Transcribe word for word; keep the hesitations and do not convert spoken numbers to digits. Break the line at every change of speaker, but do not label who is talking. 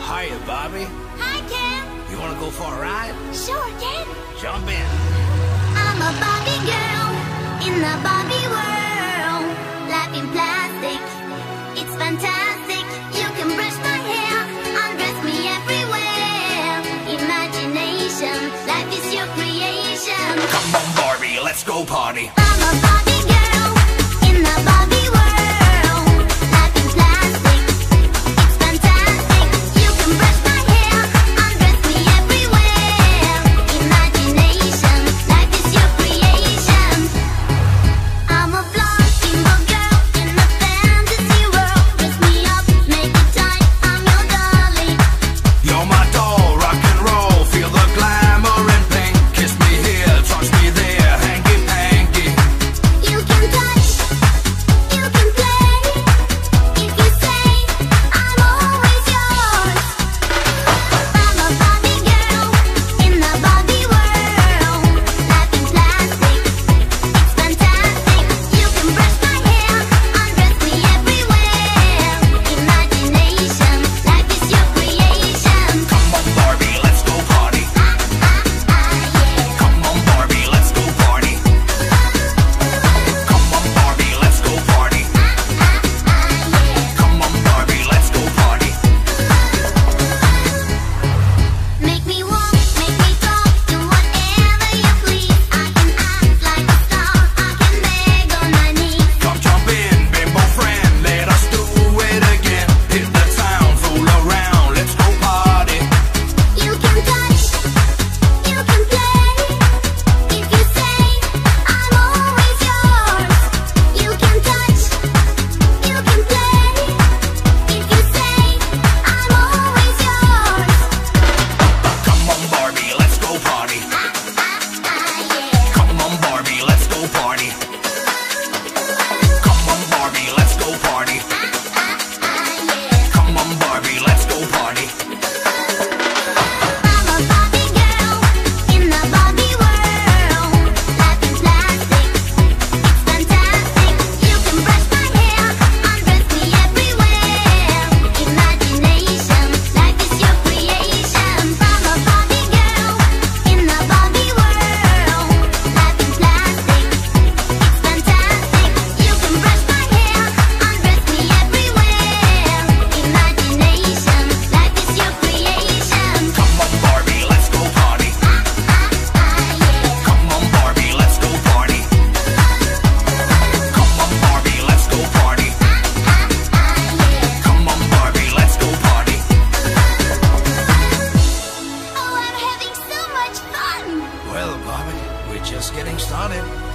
Hiya, Barbie.
Hi, Ken.
You wanna go for a ride?
Sure, Ken.
Jump in.
I'm a Barbie girl in the Barbie world. Life in plastic, it's fantastic. You can brush my hair, undress me everywhere. Imagination, life is your creation.
Come on, Barbie, let's go party.
I'm a Barbie girl in the Barbie world. Life in plastic, it's fantastic. You can brush my hair, undress me everywhere. Imagination, life is your creation. I'm a blonde bimbo girl in a fantasy world. Dress me up, make it tight, I'm your dolly.
You're my doll, rock and roll. Feel the glamour and pink. Kiss me here, touch me there, hanky panky.
You can touch, you can play. If you say, I'm always yours. I'm a Barbie girl in the Barbie world. Life in plastic, it's fantastic. You can brush my hair, undress me everywhere. Imagination, life is your creation.
Come on, Barbie, let's go party.
Ah, ah, ah, yeah.
Come on, Barbie, let's go party. Come on, Barbie, let's go party.
Ah, ah, yeah.
Come on, Barbie, let's go party.
Make me walk, make me talk, do whatever you please. I can act like a star, I can beg on my knees.
Come jump in, bimbo friend, let us do it again. Hit the town, fool around, let's go party.
You can touch, you can play. If you say, I'm always yours. You can touch, you can play. If you say, I'm always yours.
Come on, Barbie, let's go party.
Ah, ah, ah, yeah.
Come on, Barbie, let's go party. Come on, Barbie, let's go party.
Ah, ah, ah, yeah.
Come on, Barbie, let's go party.
I'm a Barbie girl in the Barbie world. Life in plastic, it's fantastic. You can brush my hair, undress me everywhere. Imagination, life is your creation. I'm a Barbie girl in the Barbie world. Life in plastic, it's fantastic. You can brush my hair, undress me everywhere. Imagination, life is your creation.
Come on, Barbie, let's go party.
Ah, ah, ah, yeah.
Come on, Barbie, let's go party. Come on, Barbie, let's go party.
Ah, ah, ah, yeah.
Come on, Barbie, let's go party.
Oh, I'm having so much fun!
Well, Barbie, we're just getting started.